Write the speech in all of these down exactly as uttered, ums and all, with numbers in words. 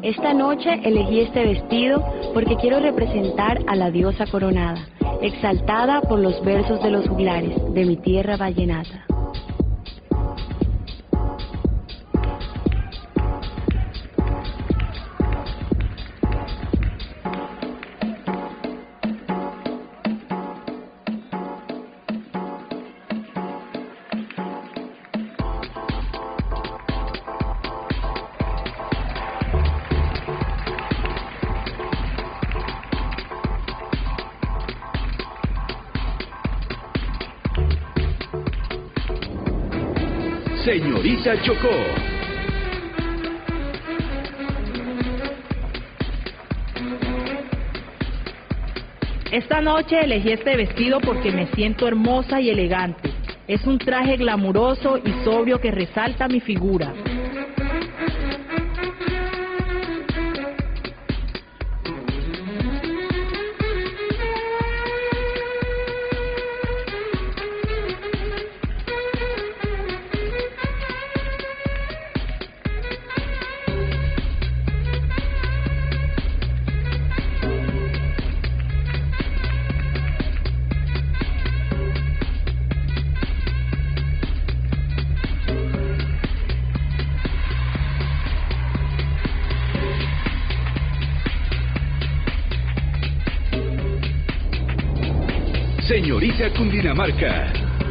Esta noche elegí este vestido porque quiero representar a la diosa coronada, exaltada por los versos de los juglares de mi tierra vallenata. Señorita Chocó. Esta noche elegí este vestido porque me siento hermosa y elegante. Es un traje glamuroso y sobrio que resalta mi figura. Señorita Cundinamarca.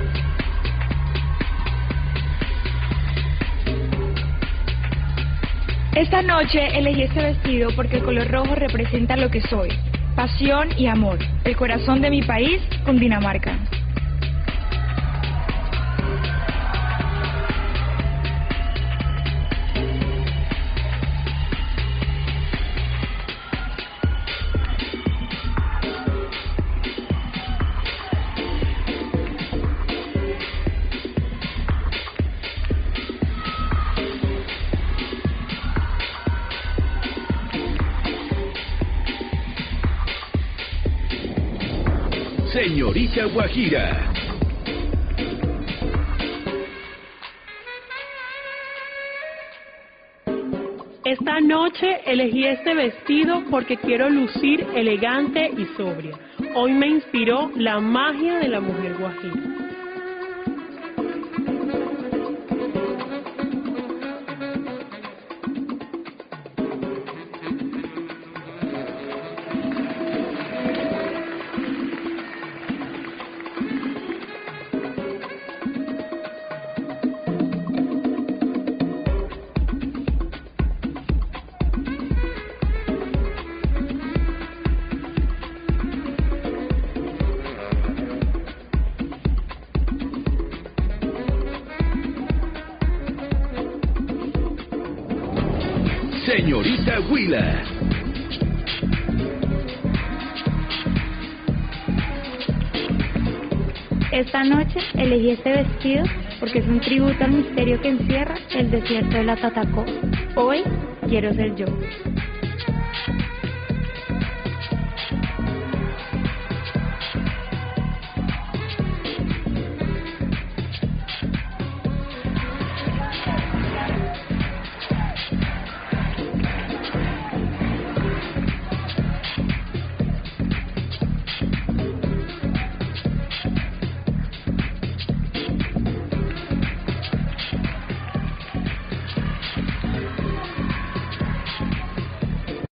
Esta noche elegí este vestido porque el color rojo representa lo que soy, pasión y amor, el corazón de mi país, Cundinamarca. Señorita Guajira. Esta noche elegí este vestido porque quiero lucir elegante y sobria. Hoy me inspiró la magia de la mujer guajira. Señorita Huila. Esta noche elegí este vestido porque es un tributo al misterio que encierra el desierto de la Tatacó. Hoy quiero ser yo.